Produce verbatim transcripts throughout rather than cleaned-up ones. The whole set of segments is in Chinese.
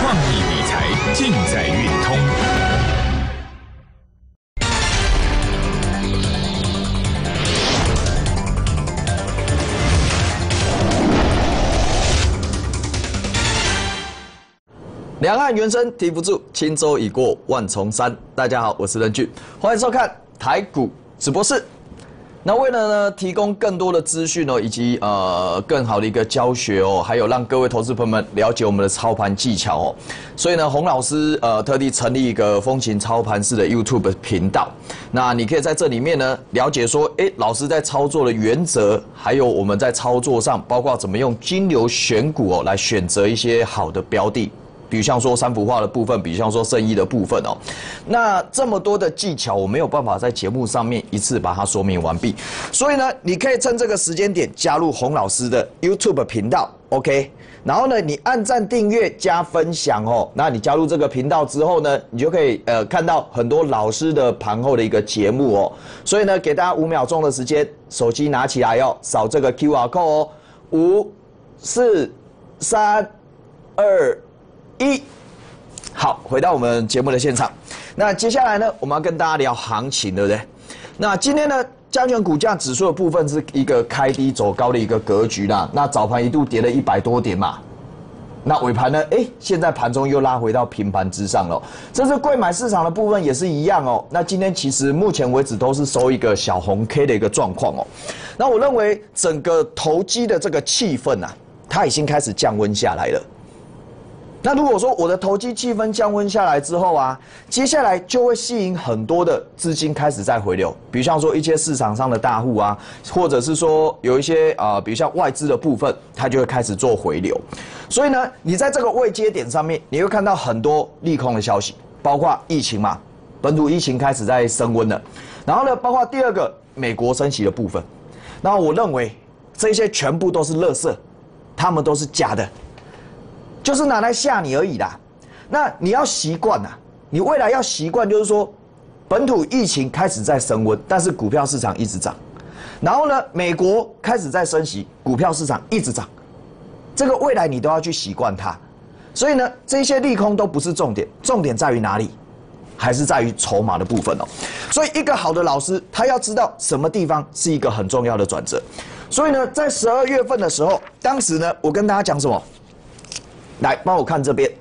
创意理财尽在运通。 两岸猿声啼不住，轻舟已过万重山。大家好，我是任俊，欢迎收看台股直播室。那为了呢提供更多的资讯哦，以及呃更好的一个教学哦，还有让各位投资朋友们了解我们的操盘技巧哦，所以呢，洪老师呃特地成立一个风行操盘式的 YouTube 频道。那你可以在这里面呢了解说，哎，老师在操作的原则，还有我们在操作上，包括怎么用金流选股哦来选择一些好的标的。比如像说三幅画的部分，比如像说圣意的部分哦，那这么多的技巧，我没有办法在节目上面一次把它说明完毕，所以呢，你可以趁这个时间点加入洪老师的 YouTube 频道 ，OK， 然后呢，你按赞、订阅、加分享哦，那你加入这个频道之后呢，你就可以呃看到很多老师的盘后的一个节目哦，所以呢，给大家五秒钟的时间，手机拿起来哦，扫这个 Q R code 哦，五、四、三、二。一，好，回到我们节目的现场。那接下来呢，我们要跟大家聊行情，对不对？那今天呢，加权股价指数的部分是一个开低走高的一个格局啦。那早盘一度跌了一百多点嘛，那尾盘呢，哎，现在盘中又拉回到平盘之上了。这是柜买市场的部分也是一样哦。那今天其实目前为止都是收一个小红 K 的一个状况哦。那我认为整个投机的这个气氛啊，它已经开始降温下来了。那如果说我的投机气氛降温下来之后啊，接下来就会吸引很多的资金开始在回流，比如像说一些市场上的大户啊，或者是说有一些啊、呃，比如像外资的部分，它就会开始做回流。所以呢，你在这个位阶点上面，你会看到很多利空的消息，包括疫情嘛，本土疫情开始在升温了，然后呢，包括第二个美国升息的部分。那我认为这些全部都是垃圾，他们都是假的。就是拿来吓你而已啦。那你要习惯呐，你未来要习惯，就是说，本土疫情开始在升温，但是股票市场一直涨。然后呢，美国开始在升息，股票市场一直涨。这个未来你都要去习惯它。所以呢，这些利空都不是重点，重点在于哪里？还是在于筹码的部分哦。所以一个好的老师，他要知道什么地方是一个很重要的转折。所以呢，在十二月份的时候，当时呢，我跟大家讲什么？来，帮我看这边，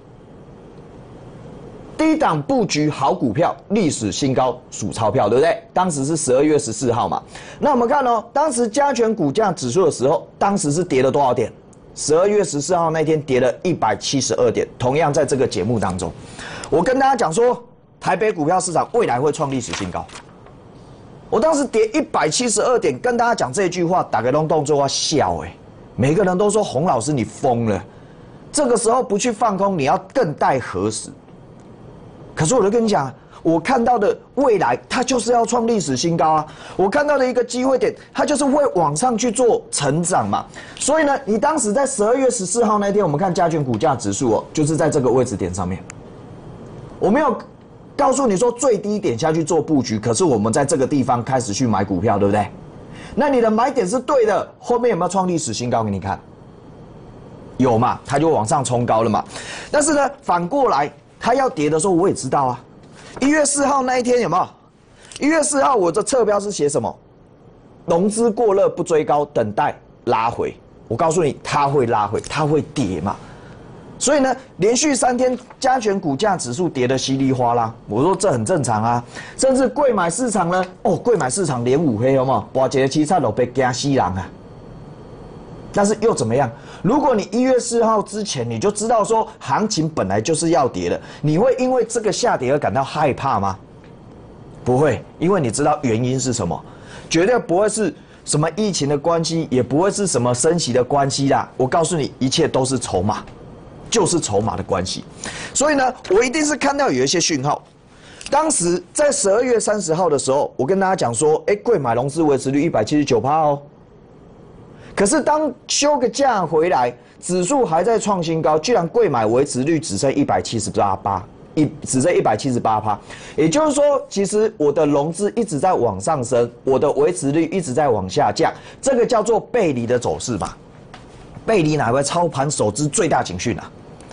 低档布局好股票，历史新高数钞票，对不对？当时是十二月十四号嘛。那我们看哦，当时加权股价指数的时候，当时是跌了多少点？十二月十四号那天跌了一百七十二点。同样在这个节目当中，我跟大家讲说，台北股票市场未来会创历史新高。我当时跌一百七十二点，跟大家讲这句话，打个隆动作要笑哎、欸，每个人都说洪老师你疯了。这个时候不去放空，你要更待何时？可是我就跟你讲，我看到的未来，它就是要创历史新高啊！我看到的一个机会点，它就是会往上去做成长嘛。所以呢，你当时在十二月十四号那天，我们看加权股价指数哦，就是在这个位置点上面。我没有告诉你说最低点下去做布局，可是我们在这个地方开始去买股票，对不对？那你的买点是对的，后面有没有创历史新高给你看？有嘛，它就往上冲高了嘛。但是呢，反过来它要跌的时候，我也知道啊。一月四号那一天有没有？一月四号我的侧标是写什么？融资过热不追高，等待拉回。我告诉你，它会拉回，它会跌嘛。所以呢，连续三天加权股价指数跌得稀里哗啦，我说这很正常啊。甚至柜买市场呢，哦，柜买市场连五黑有没有？哇，这个七差都被惊死人啊。但是又怎么样？如果你一月四号之前你就知道说行情本来就是要跌的，你会因为这个下跌而感到害怕吗？不会，因为你知道原因是什么，绝对不会是什么疫情的关系，也不会是什么升息的关系啦。我告诉你，一切都是筹码，就是筹码的关系。所以呢，我一定是看到有一些讯号。当时在十二月三十号的时候，我跟大家讲说，哎，柜买融资维持率一百七十九趴哦。可是当休个假回来，指数还在创新高，居然柜买维持率只剩一百七十八趴，一只剩一百七十八趴，也就是说，其实我的融资一直在往上升，我的维持率一直在往下降，这个叫做背离的走势嘛。背离哪位操盘手之最大警讯啊？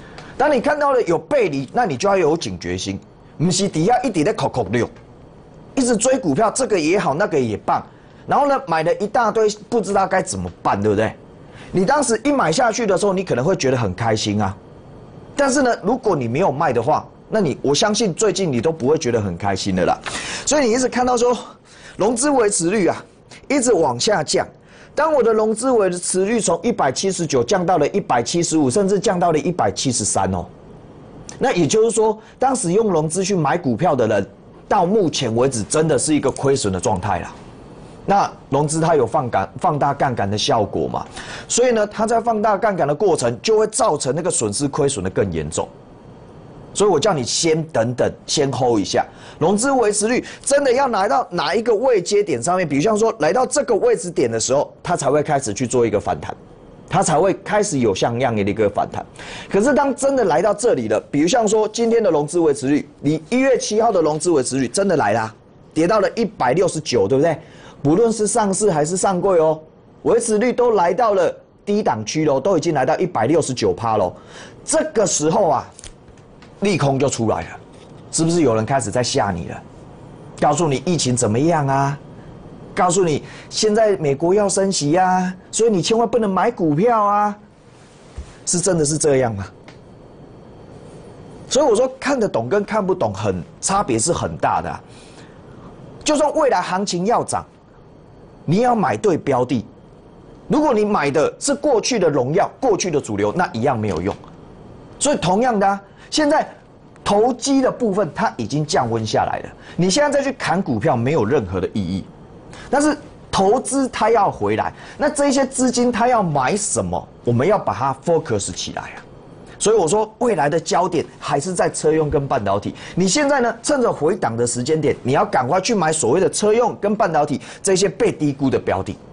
当你看到了有背离，那你就要有警觉心，不是底下一直在扣扣溜，一直追股票，这个也好，那个也棒，然后呢买了一大堆，不知道该怎么办，对不对？你当时一买下去的时候，你可能会觉得很开心啊，但是呢，如果你没有卖的话，那你我相信最近你都不会觉得很开心的啦。所以你一直看到说融资维持率啊，一直往下降。当我的融资维持率从一百七十九降到了一百七十五，甚至降到了一百七十三哦，那也就是说，当时用融资去买股票的人，到目前为止真的是一个亏损的状态啦。那融资它有放杆放大杠杆的效果嘛，所以呢，它在放大杠杆的过程就会造成那个损失亏损的更严重。所以我叫你先等等，先 hold 一下，融资维持率真的要来到哪一个位阶点上面，比如像说来到这个位置点的时候，它才会开始去做一个反弹，它才会开始有像样的一个反弹。可是当真的来到这里了，比如像说今天的融资维持率，你一月七号的融资维持率真的来啦，跌到了一百六十九，对不对？不论是上市还是上柜哦，维持率都来到了低档区喽，都已经来到一百六十九趴喽。这个时候啊，利空就出来了，是不是有人开始在吓你了？告诉你疫情怎么样啊？告诉你现在美国要升息啊，所以你千万不能买股票啊，是真的是这样吗？所以我说看得懂跟看不懂很差别是很大的啊。就算未来行情要涨，你要买对标的。如果你买的是过去的荣耀、过去的主流，那一样没有用。所以同样的啊，现在投机的部分它已经降温下来了，你现在再去砍股票没有任何的意义。但是投资它要回来，那这些资金它要买什么？我们要把它 focus 起来啊。所以我说未来的焦点还是在车用跟半导体。你现在呢，趁着回档的时间点，你要赶快去买所谓的车用跟半导体这些被低估的标的。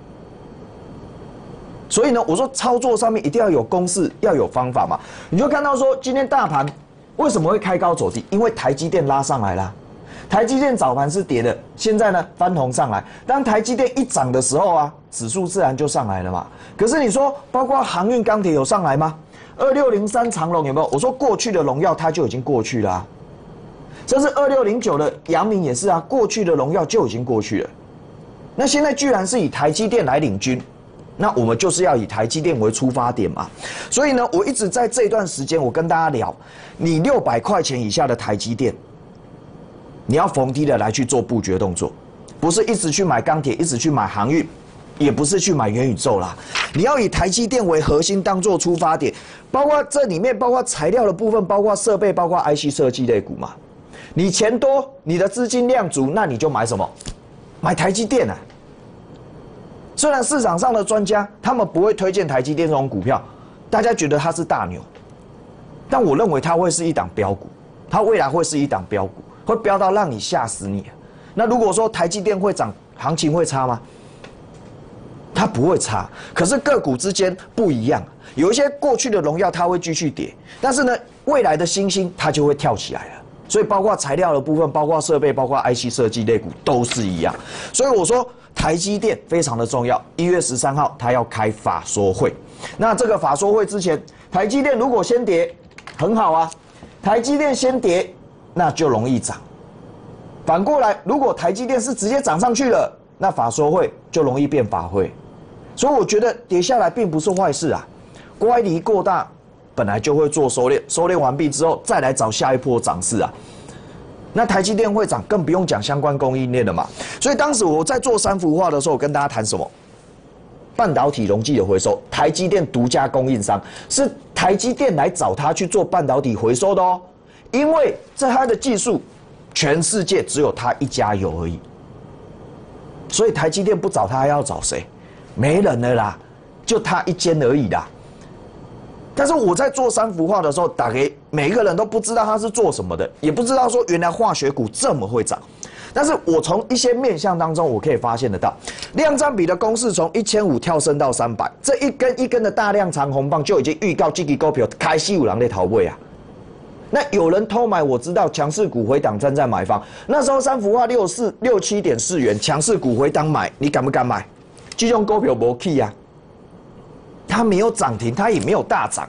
所以呢，我说操作上面一定要有公式，要有方法嘛。你就看到说今天大盘为什么会开高走低？因为台积电拉上来啦。台积电早盘是跌的，现在呢翻红上来。当台积电一涨的时候啊，指数自然就上来了嘛。可是你说，包括航运、钢铁有上来吗？二六零三长荣有没有？我说过去的荣耀它就已经过去了啊。这是二六零九的阳明也是啊，过去的荣耀就已经过去了。那现在居然是以台积电来领军。那我们就是要以台积电为出发点嘛，所以呢，我一直在这段时间，我跟大家聊，你六百块钱以下的台积电，你要逢低的来去做布局动作，不是一直去买钢铁，一直去买航运，也不是去买元宇宙啦，你要以台积电为核心当做出发点，包括这里面包括材料的部分，包括设备，包括 I C 设计类股嘛，你钱多，你的资金量足，那你就买什么？买台积电啊。虽然市场上的专家他们不会推荐台积电这种股票，大家觉得它是大牛，但我认为它会是一档标股，它未来会是一档标股，会飙到让你吓死你。那如果说台积电会涨，行情会差吗？它不会差，可是个股之间不一样，有一些过去的荣耀它会继续跌，但是呢，未来的新兴它就会跳起来了。所以包括材料的部分，包括设备，包括 I C 设计类股都是一样。所以我说台积电非常的重要。一月十三号它要开法说会，那这个法说会之前，台积电如果先跌，很好啊。台积电先跌，那就容易涨。反过来，如果台积电是直接涨上去了，那法说会就容易变法会。所以我觉得跌下来并不是坏事啊，乖离过大。本来就会做收敛，收敛完毕之后再来找下一波涨势啊。那台积电会涨，更不用讲相关供应链了嘛。所以当时我在做三幅画的时候，我跟大家谈什么？半导体溶剂的回收，台积电独家供应商，是台积电来找他去做半导体回收的哦。因为这它的技术，全世界只有他一家有而已。所以台积电不找他，还要找谁？没人了啦，就他一间而已啦。但是我在做三幅画的时候，打给每一个人都不知道他是做什么的，也不知道说原来化学股这么会涨。但是我从一些面向当中，我可以发现得到，量占比的公式从一千五跳升到三百，这一根一根的大量长红棒就已经预告这支股票开始有人在逃位啊。那有人偷买，我知道强势股回档站在买方，那时候三幅画六四六七点四元，强势股回档买，你敢不敢买？这种股票没去啊。它没有涨停，它也没有大涨，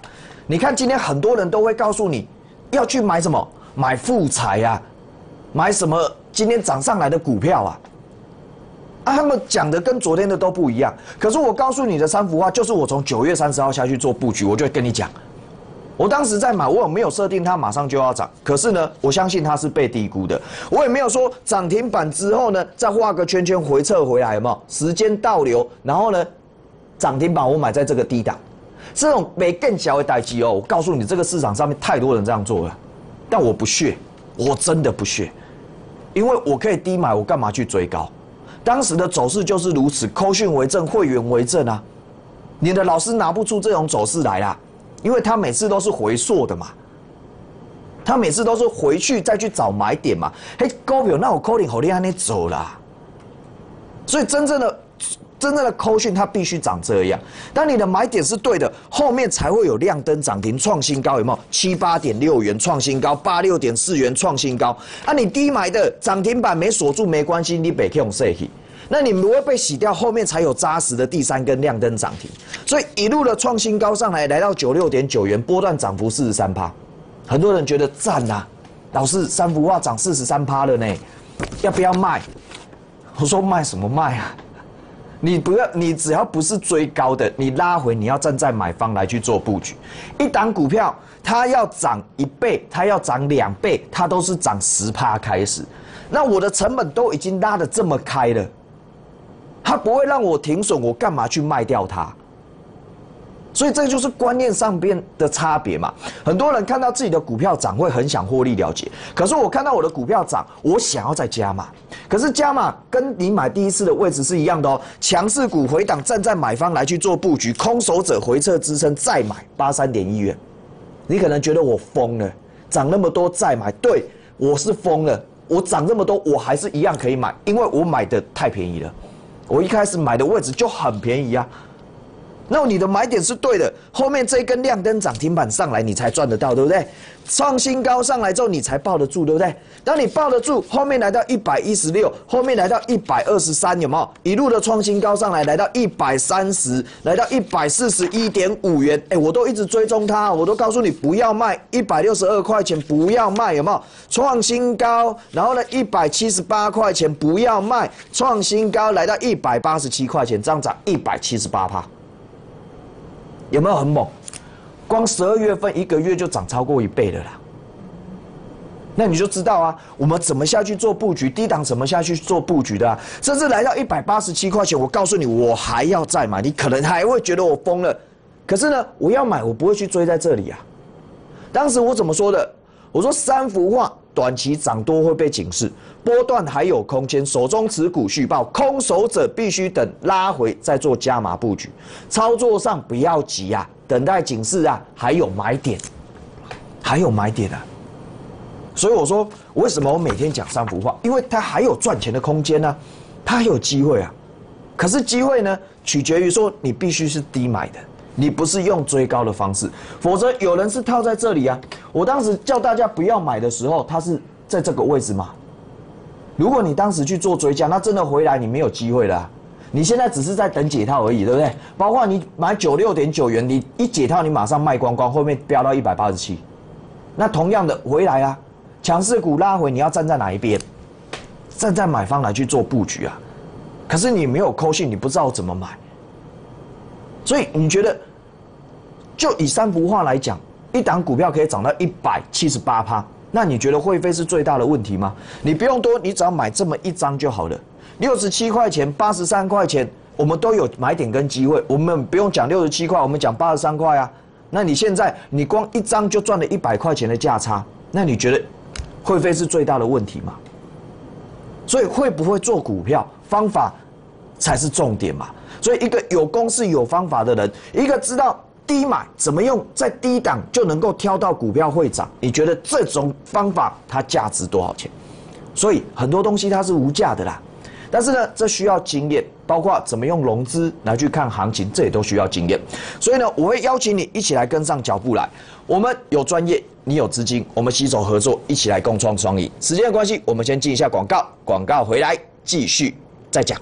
你看今天很多人都会告诉你要去买什么，买富彩啊，买什么今天涨上来的股票啊。啊，他们讲的跟昨天的都不一样。可是我告诉你的三幅画，就是我从九月三十号下去做布局，我就跟你讲，我当时在买，我有没有设定它马上就要涨？可是呢，我相信它是被低估的。我也没有说涨停板之后呢，再画个圈圈回撤回来，有没有？时间倒流，然后呢，涨停板我买在这个低档，这种没更小的代机哦。我告诉你，这个市场上面太多人这样做了，但我不屑，我真的不屑，因为我可以低买，我干嘛去追高？当时的走势就是如此，扣讯为证，会员为证啊。你的老师拿不出这种走势来啦，因为他每次都是回溯的嘛，他每次都是回去再去找买点嘛。嘿，股票那我扣零好厉害，你走啦。所以真正的真正的扣讯它必须长这样。当你的买点是对的，后面才会有亮灯涨停创新高，有没有？七八点六元创新高，八六点四元创新高。啊，你低买的涨停板没锁住没关系，你别用设去。那你不会被洗掉，后面才有扎实的第三根亮灯涨停，所以一路的创新高上来，来到九六点九元，波段涨幅四十三趴，很多人觉得赞啊，老师三幅画涨四十三趴了呢，要不要卖？我说卖什么卖啊？你不要，你只要不是追高的，你拉回你要站在买方来去做布局。一档股票它要涨一倍，它要涨两倍，它都是涨十趴开始，那我的成本都已经拉得这么开了。它不会让我停损，我干嘛去卖掉它？所以这就是观念上边的差别嘛。很多人看到自己的股票涨，会很想获利了结。可是我看到我的股票涨，我想要再加码。可是加码跟你买第一次的位置是一样的哦。强势股回档，站在买方来去做布局，空手者回撤支撑再买八十三点一元。你可能觉得我疯了，涨那么多再买，对，我是疯了。我涨这么多，我还是一样可以买，因为我买的太便宜了。我一开始买的位置就很便宜啊，那你的买点是对的，后面这一根亮灯涨停板上来，你才赚得到，对不对？创新高上来之后，你才抱得住，对不对？当你抱得住，后面来到一百一十六，后面来到一百二十三，有没有？一路的创新高上来，来到一百三十，来到一百四十一点五元，哎，我都一直追踪它，我都告诉你不要卖，一百六十二块钱不要卖，有没有？创新高，然后呢，一百七十八块钱不要卖，创新高来到一百八十七块钱，这样涨一百七十八趴，有没有很猛？光十二月份一个月就涨超过一倍了啦，那你就知道啊，我们怎么下去做布局，低档怎么下去做布局的啊？甚至来到一百八十七块钱，我告诉你，我还要再买，你可能还会觉得我疯了，可是呢，我要买，我不会去追在这里啊。当时我怎么说的？我说三幅画短期涨多会被警示，波段还有空间，手中持股续报，空手者必须等拉回再做加码布局，操作上不要急啊，等待警示啊，还有买点，还有买点啊。所以我说，为什么我每天讲三幅画？因为它还有赚钱的空间呢、啊，它还有机会啊。可是机会呢，取决于说你必须是低买的。你不是用追高的方式，否则有人是套在这里啊。我当时叫大家不要买的时候，它是在这个位置嘛。如果你当时去做追加，那真的回来你没有机会了、啊。你现在只是在等解套而已，对不对？包括你买九六点九元，你一解套你马上卖光光，后面飙到一百八十七。那同样的回来啊，强势股拉回，你要站在哪一边？站在买方来去做布局啊。可是你没有扣讯，你不知道怎么买。所以你觉得，就以三幅画来讲，一档股票可以涨到一百七十八趴，那你觉得会费是最大的问题吗？你不用多，你只要买这么一张就好了。六十七块钱、八十三块钱，我们都有买点跟机会。我们不用讲六十七块，我们讲八十三块啊。那你现在你光一张就赚了一百块钱的价差，那你觉得会费是最大的问题吗？所以会不会做股票，方法才是重点嘛。所以一个有公式有方法的人，一个知道低买怎么用，在低档就能够挑到股票会涨，你觉得这种方法它价值多少钱？所以很多东西它是无价的啦，但是呢，这需要经验，包括怎么用融资来去看行情，这也都需要经验。所以呢，我会邀请你一起来跟上脚步来。我们有专业，你有资金，我们携手合作，一起来共创双赢。时间的关系，我们先进一下广告，广告回来继续再讲。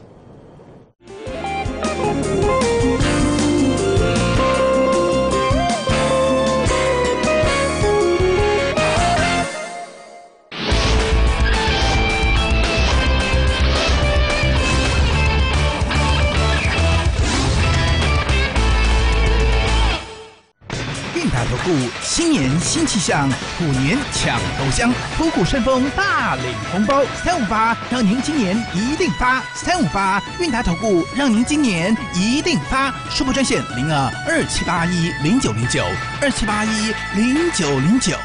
达投顾新年新气象，虎年抢头香，虎虎生风大领红包，三五八让您今年一定发，三五八韵达投顾让您今年一定发，数拨专线零二二七八一零九零九二七八一零九零九。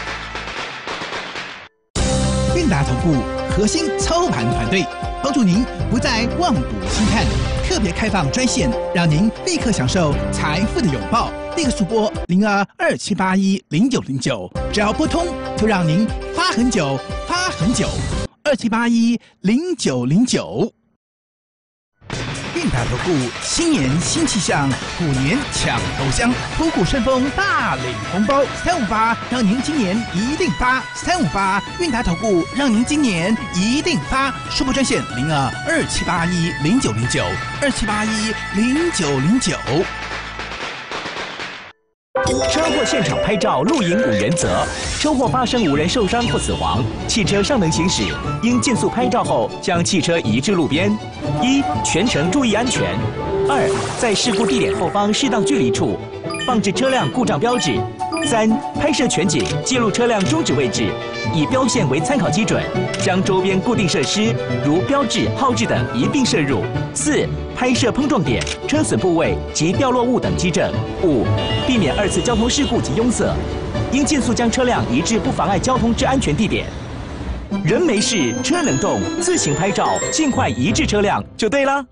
韵达投顾核心操盘团队，帮助您不再望股兴叹，特别开放专线，让您立刻享受财富的拥抱。立刻速拨零二二七八一零九零九，只要拨通，就让您发很久，发很久。二七八一零九零九。韵达投顾新年新气象，虎年抢头香，虎虎生风大领红包，三五八让您今年一定发，三五八韵达投顾让您今年一定发，数拨专线零二二七八一零九零九二七八一零九零九。 车祸现场拍照录影五原则：车祸发生无人受伤或死亡，汽车尚能行驶，应尽速拍照后将汽车移至路边。一、全程注意安全；二、在事故地点后方适当距离处放置车辆故障标志；三、拍摄全景，记录车辆终止位置，以标线为参考基准，将周边固定设施如标志、号志等一并摄入；四、拍摄碰撞点、车损部位及掉落物等基证；五、避免二次交通事故及拥塞，应尽速将车辆移至不妨碍交通之安全地点。人没事，车能动，自行拍照，尽快移至车辆就对了。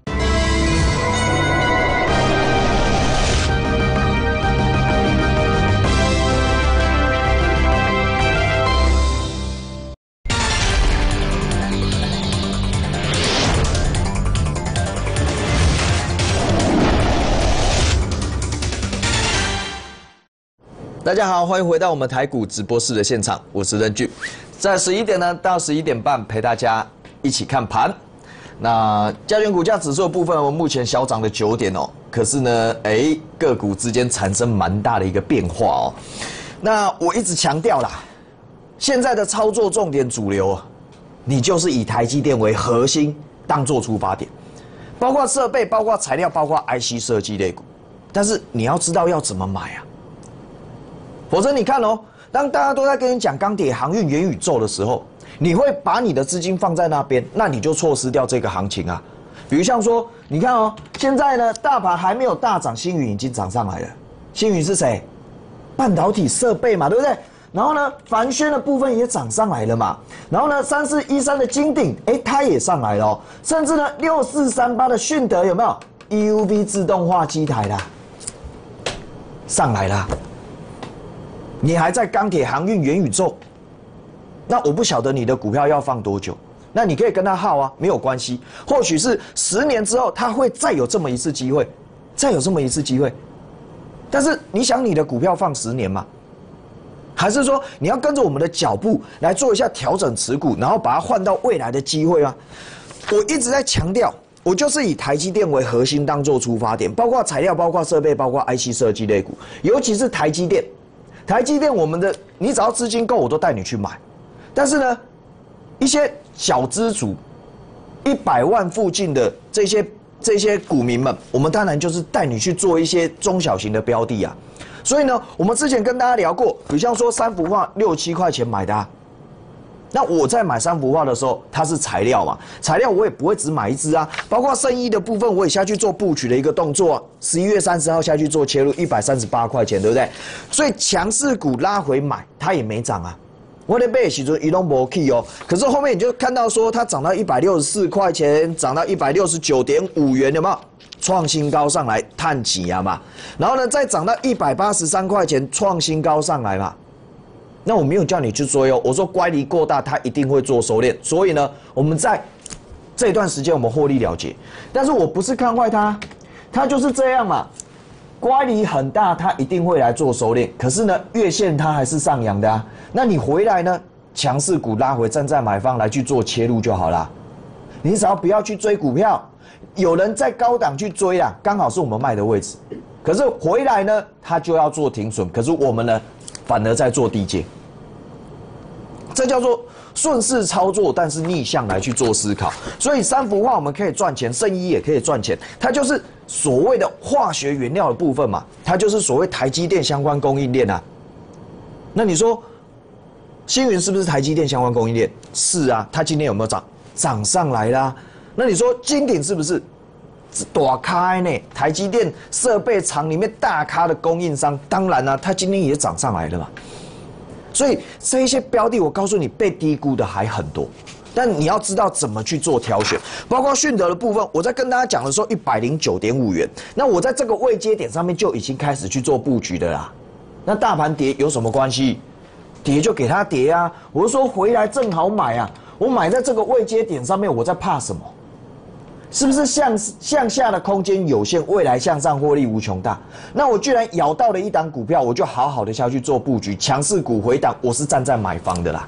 大家好，欢迎回到我们台股直播室的现场，我是任俊，在十一点呢到十一点半陪大家一起看盘。那加权股价指数的部分，我们目前小涨了九点哦，可是呢，哎，个股之间产生蛮大的一个变化哦。那我一直强调啦，现在的操作重点主流，你就是以台积电为核心当做出发点，包括设备、包括材料、包括 I C 设计类股，但是你要知道要怎么买啊。否则你看哦，当大家都在跟你讲钢铁、航运、元宇宙的时候，你会把你的资金放在那边，那你就错失掉这个行情啊。比如像说，你看哦，现在呢大盘还没有大涨，星云已经涨上来了。星云是谁？半导体设备嘛，对不对？然后呢，凡轩的部分也涨上来了嘛。然后呢，三四一三的金鼎，哎，它也上来了哦。甚至呢，六四三八的迅德有没有 E U V 自动化机台啦？上来啦。你还在钢铁、航运、元宇宙，那我不晓得你的股票要放多久。那你可以跟他耗啊，没有关系。或许是十年之后，他会再有这么一次机会，再有这么一次机会。但是你想你的股票放十年吗？还是说你要跟着我们的脚步来做一下调整持股，然后把它换到未来的机会吗？我一直在强调，我就是以台积电为核心当做出发点，包括材料、包括设备、包括 I C 设计类股，尤其是台积电。台积电，我们的你只要资金够，我都带你去买。但是呢，一些小资族，一百万附近的这些这些股民们，我们当然就是带你去做一些中小型的标的啊。所以呢，我们之前跟大家聊过，比如像说三幅画六七块钱买的啊。那我在买三幅画的时候，它是材料嘛，材料我也不会只买一支啊，包括圣衣的部分，我也下去做布局的一个动作、啊。十一月三十号下去做切入，一百三十八块钱，对不对？所以强势股拉回买，它也没涨啊。我的背时阵移动没 key 哦，可是后面你就看到说它涨到一百六十四块钱，涨到一百六十九点五元，有没有？创新高上来，探几啊嘛。然后呢，再涨到一百八十三块钱，创新高上来嘛。那我没有叫你去追哦，我说乖离过大，它一定会做收敛。所以呢，我们在这段时间我们获利了结，但是我不是看坏它，它就是这样嘛。乖离很大，它一定会来做收敛。可是呢，月线它还是上扬的啊。那你回来呢，强势股拉回，站在买方来去做切入就好啦。你只要不要去追股票，有人在高档去追啦，刚好是我们卖的位置。可是回来呢，它就要做停损。可是我们呢，反而在做低阶。这叫做顺势操作，但是逆向来去做思考。所以三幅画我们可以赚钱，圣衣也可以赚钱。它就是所谓的化学原料的部分嘛，它就是所谓台积电相关供应链啊。那你说，星云是不是台积电相关供应链？是啊，它今天有没有涨？涨上来啦。那你说金鼎是不是？大咖呢？台积电设备厂里面大咖的供应商，当然啦、啊，它今天也涨上来了嘛。所以这一些标的，我告诉你，被低估的还很多。但你要知道怎么去做挑选，包括迅德的部分，我在跟大家讲的时候，一百零九点五元，那我在这个位阶点上面就已经开始去做布局的啦。那大盘跌有什么关系？跌就给它跌啊！我是说回来正好买啊，我买在这个位阶点上面，我在怕什么？是不是向向下的空间有限，未来向上获利无穷大？那我居然咬到了一档股票，我就好好的下去做布局，强势股回档，我是站在买方的啦。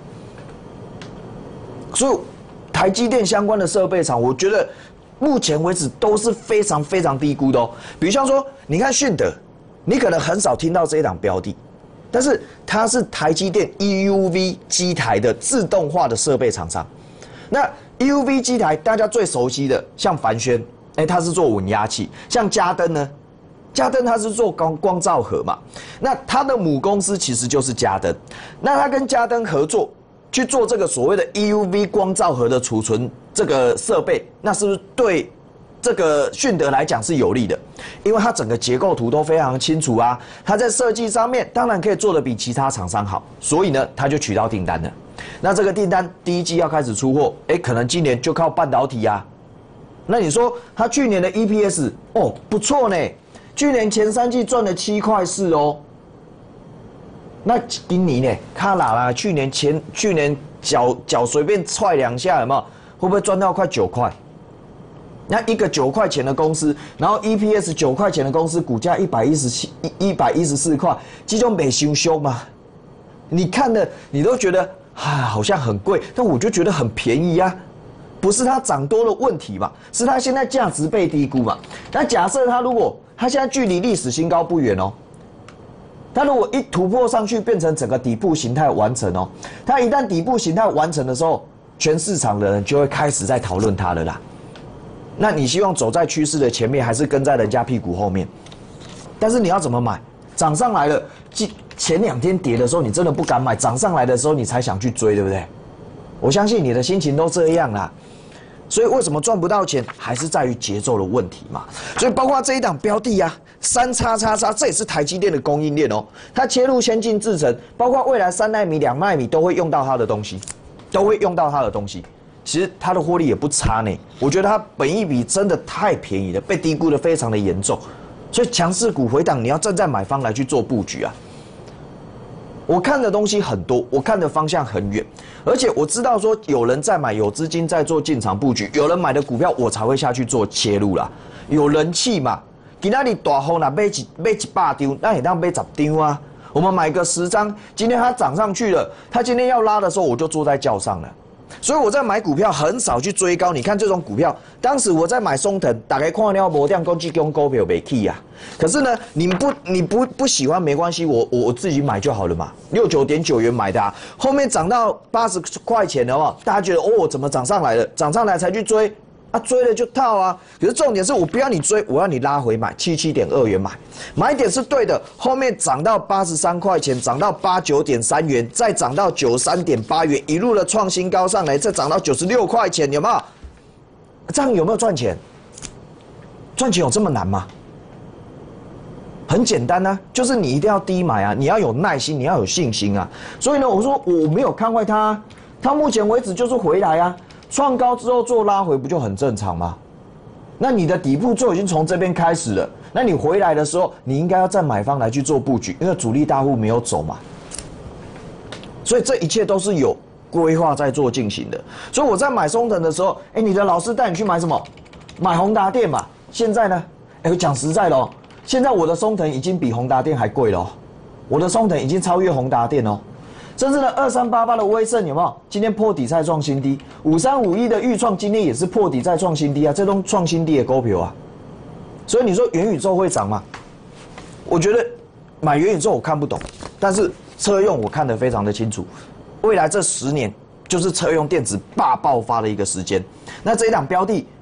所以，台积电相关的设备厂，我觉得目前为止都是非常非常低估的哦。比如像说，你看迅德，你可能很少听到这一档标的，但是它是台积电 E U V 机台的自动化的设备厂商。那 E U V 机台大家最熟悉的，像凡轩，哎，它是做稳压器；像嘉登呢，嘉登它是做光光罩盒嘛。那它的母公司其实就是嘉登，那它跟嘉登合作去做这个所谓的 E U V 光罩盒的储存这个设备，那是不是对这个迅德来讲是有利的？因为它整个结构图都非常清楚啊，它在设计上面当然可以做得比其他厂商好，所以呢，它就取到订单了。那这个订单第一季要开始出货，哎，可能今年就靠半导体啊。那你说它去年的 E P S 哦不错呢，去年前三季赚了七块四哦。那今年呢？卡拉啦，去年前去年脚脚随便踹两下，有没有？会不会赚到快九块？那一个九块钱的公司，然后 E P S 九块钱的公司，股价一百一十七一一百一十四块，这种没修修嘛？你看的你都觉得啊好像很贵，但我就觉得很便宜啊。不是它涨多的问题嘛，是它现在价值被低估嘛。那假设它如果它现在距离历史新高不远哦。它如果一突破上去，变成整个底部形态完成哦，它一旦底部形态完成的时候，全市场的人就会开始在讨论它了啦。那你希望走在趋势的前面，还是跟在人家屁股后面？但是你要怎么买？涨上来了，前两天跌的时候，你真的不敢买；涨上来的时候，你才想去追，对不对？我相信你的心情都这样啦。所以为什么赚不到钱，还是在于节奏的问题嘛。所以包括这一档标的啊，三叉叉叉，这也是台积电的供应链哦。它切入先进制程，包括未来三奈米、两奈米都会用到它的东西，都会用到它的东西。其实它的获利也不差呢。我觉得它本益比真的太便宜了，被低估的非常的严重。所以强势股回档，你要站在买方来去做布局啊。我看的东西很多，我看的方向很远，而且我知道说有人在买，有资金在做进场布局，有人买的股票我才会下去做切入啦。有人气嘛，今天你大风啦，买一买一百张，那你当买十张啊。我们买个十张，今天它涨上去了，它今天要拉的时候，我就坐在轿上了。所以我在买股票很少去追高。你看这种股票，当时我在买松腾，大概看了无点讲这种股票没起啊。可是呢，你不你不不喜欢没关系，我我我自己买就好了嘛。六九点九元买的、啊，后面涨到八十块钱了嘛，大家觉得哦怎么涨上来了？涨上来才去追啊，追了就套啊。可是重点是我不要你追，我要你拉回买，七七点二元买，买点是对的。后面涨到八十三块钱，涨到八九点三元，再涨到九十三点八元，一路的创新高上来，再涨到九十六块钱，有没有？这样有没有赚钱？赚钱有这么难吗？很简单啊，就是你一定要低买啊，你要有耐心，你要有信心啊。所以呢，我说我没有看坏它、啊，它目前为止就是回来啊，创高之后做拉回不就很正常吗？那你的底部就已经从这边开始了，那你回来的时候，你应该要站买方来去做布局，因为主力大户没有走嘛。所以这一切都是有规划在做进行的。所以我在买松腾的时候，哎，你的老师带你去买什么？买宏达电嘛。现在呢，哎，讲实在的哦。现在我的松腾已经比宏达电还贵了、哦，我的松腾已经超越宏达电哦，甚至呢二三八八的威盛有没有？今天破底再创新低，五三五一的裕创今天也是破底再创新低啊，这种创新低的股票啊，所以你说元宇宙会涨吗？我觉得买元宇宙我看不懂，但是车用我看得非常的清楚，未来这十年就是车用电子大爆发的一个时间，那这一档标的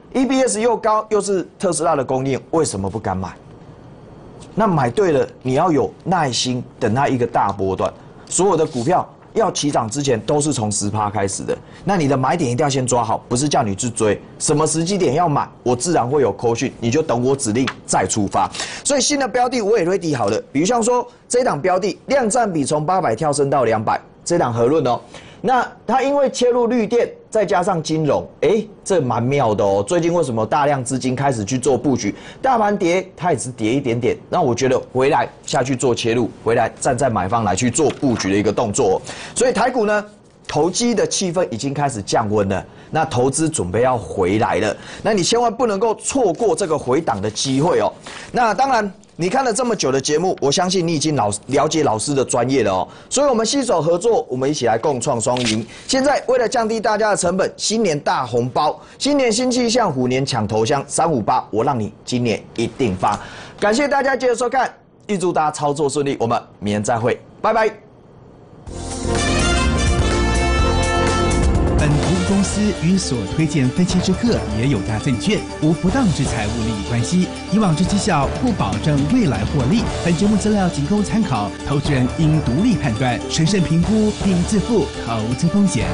，E P S 又高，又是特斯拉的供应链，为什么不敢买？那买对了，你要有耐心等它一个大波段。所有的股票要起涨之前，都是从十趴开始的。那你的买点一定要先抓好，不是叫你去追。什么时机点要买，我自然会有扣讯，你就等我指令再出发。所以新的标的我也会提好了，比如像说这档标的量占比从八百跳升到两百，这档和润哦。那它因为切入绿电，再加上金融，哎，这蛮妙的哦。最近为什么大量资金开始去做布局？大盘跌，它也只跌一点点。那我觉得回来下去做切入，回来站在买方来去做布局的一个动作哦。所以台股呢，投机的气氛已经开始降温了，那投资准备要回来了。那你千万不能够错过这个回档的机会哦。那当然。你看了这么久的节目，我相信你已经老了解老师的专业了哦。所以，我们携手合作，我们一起来共创双赢。现在为了降低大家的成本，新年大红包，新年新气象，虎年抢头香，三五八，我让你今年一定发。感谢大家接着收看，预祝大家操作顺利，我们明天再会，拜拜。 本服务公司与所推荐分期之客也有大证券无不当之财务利益关系，以往之绩效不保证未来获利。本节目资料仅供参考，投资人应独立判断、审慎评估并自负投资风险。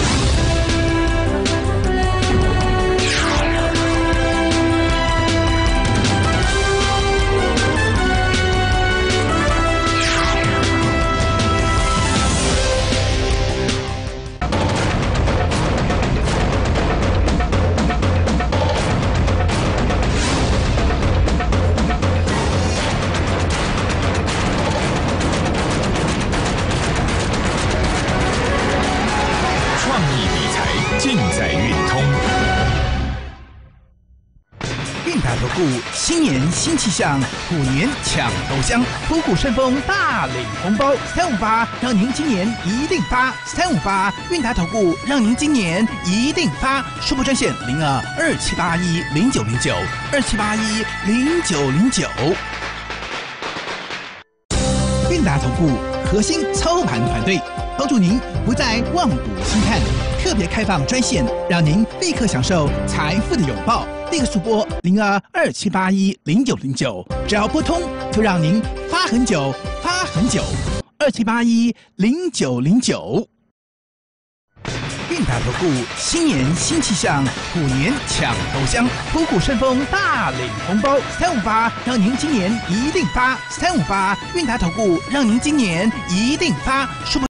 新年新气象，虎年抢头香，虎虎生风，大领红包。三五八让您今年一定发，三五八韵达投顾让您今年一定发。数拨专线零二二七八一零九零九二七八一零九零九。韵达投顾核心操盘团队，帮助您不再望股兴叹，特别开放专线，让您立刻享受财富的拥抱。立刻数拨零二二七八一零九零九，只要拨通，就让您发很久，发很久。二七八一零九零九。韵达投顾新年新气象，虎年抢头香，虎虎生风，大领红包。三五八让您今年一定发，三五八韵达投顾让您今年一定发。